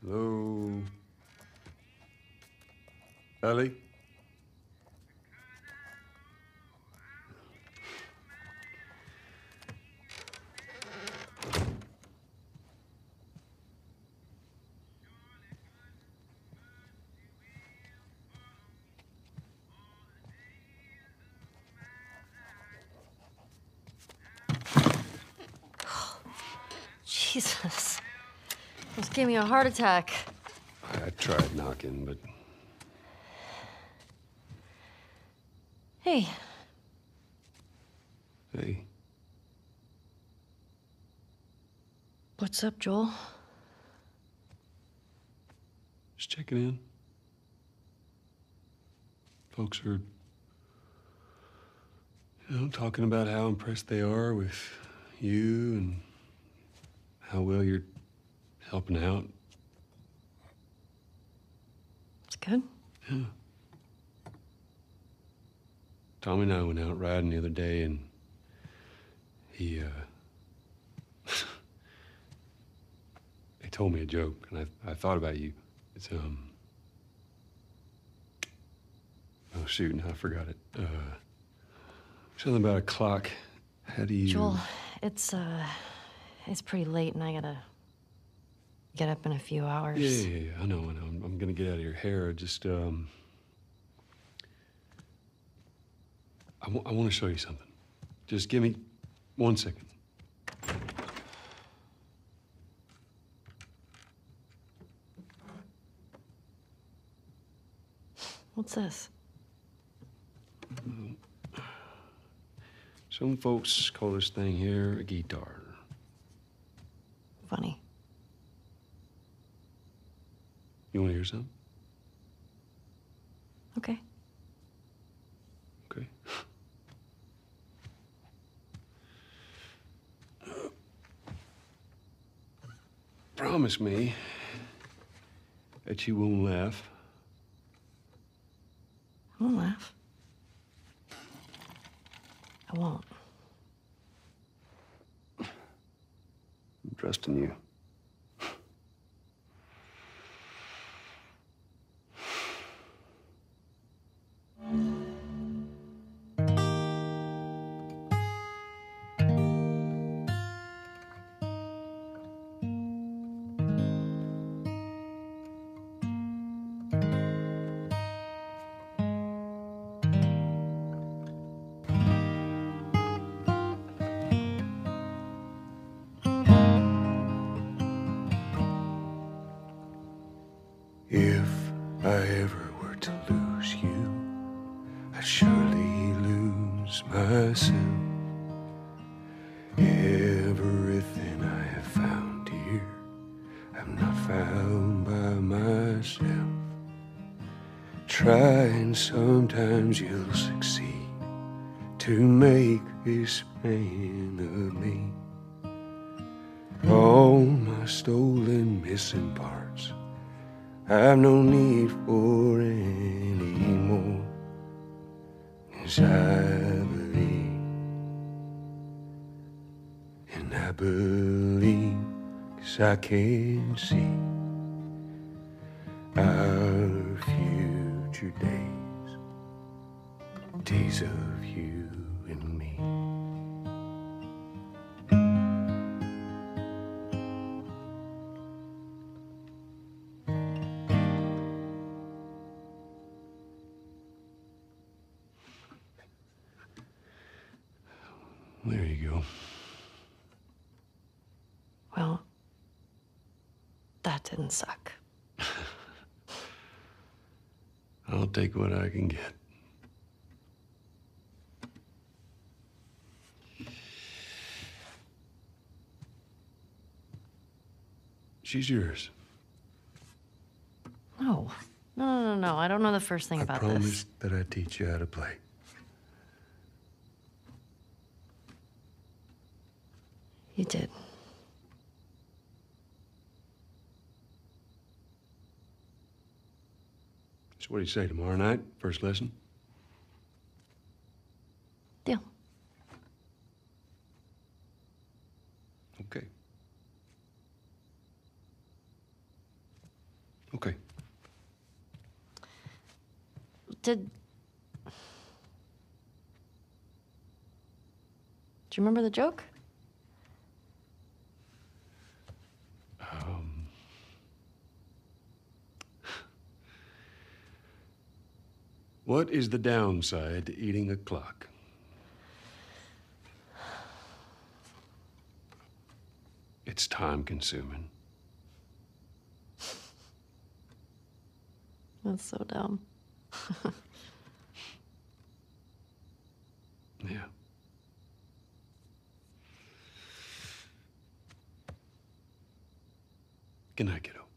Hello? Ellie? Jesus. Almost gave me a heart attack. I tried knocking, but... Hey. Hey. What's up, Joel? Just checking in. Folks are, talking about how impressed they are with you and how well you're helping out. It's good. Yeah. Tommy and I went out riding the other day, and he told me a joke, and I thought about you. It's, oh, shoot, now I forgot it. Something about a clock. How do you... Joel, it's pretty late, and I gotta get up in a few hours. Yeah, I know. I'm gonna get out of your hair. Just, I want to show you something. Just give me 1 second. What's this? Some folks call this thing here a guitar. Funny. You want to hear something? Okay. Okay. Promise me that you won't laugh. I won't laugh. I won't. I'm trusting you. If I ever were to lose you, I'd surely lose myself. Everything I have found here, I'm not found by myself. Try and sometimes you'll succeed to make this man of me. All my stolen missing parts I've no need for any more, 'cause I believe, and I believe 'cause I can see our future days, days of you and me. There you go. Well, that didn't suck. I'll take what I can get. She's yours. No. No. I don't know the first thing about I this. promised that I'd teach you how to play. You did. So what do you say, tomorrow night, first lesson? Deal. Okay. Okay. Do you remember the joke? What is the downside to eating a clock? It's time consuming. That's so dumb. Yeah. Good night, kiddo.